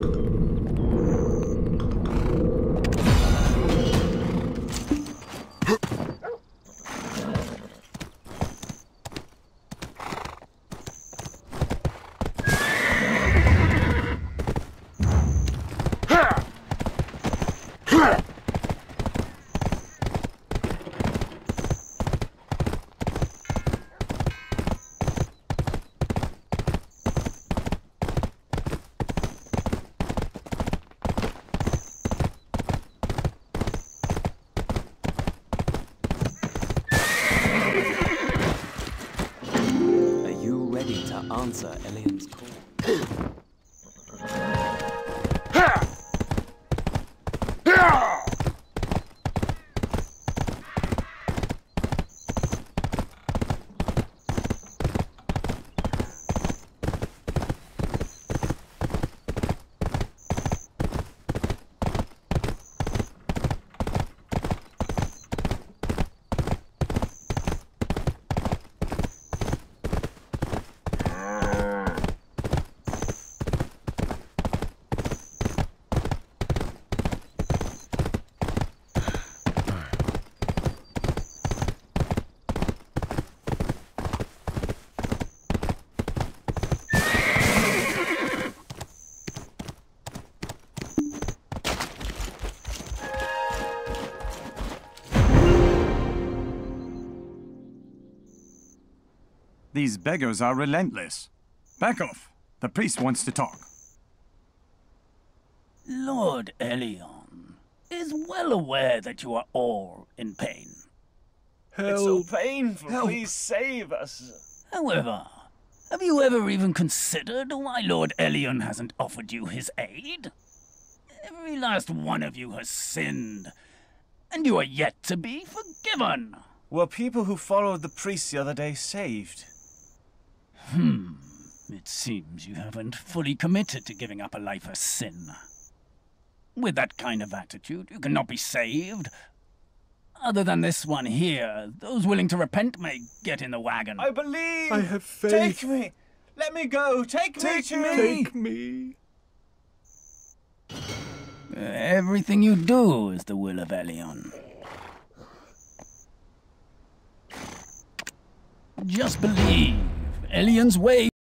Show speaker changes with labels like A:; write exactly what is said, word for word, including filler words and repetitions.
A: Answer Elian's call.
B: These beggars are relentless. Back off. The priest wants to talk.
C: Lord Elion is well aware that you are all in pain.
D: Help.
E: It's so painful.
D: Help.
E: Please save us.
C: However, have you ever even considered why Lord Elion hasn't offered you his aid? Every last one of you has sinned, and you are yet to be forgiven.
E: Were people who followed the priest the other day saved?
C: Hmm. It seems you haven't fully committed to giving up a life of sin. With that kind of attitude, you cannot be saved. Other than this one here, those willing to repent may get in the wagon.
E: I believe.
D: I have faith.
E: Take me. Let me go. Take,
D: Take
E: me to
D: me. Take me.
C: Everything you do is the will of Elion. Just believe. Elion's way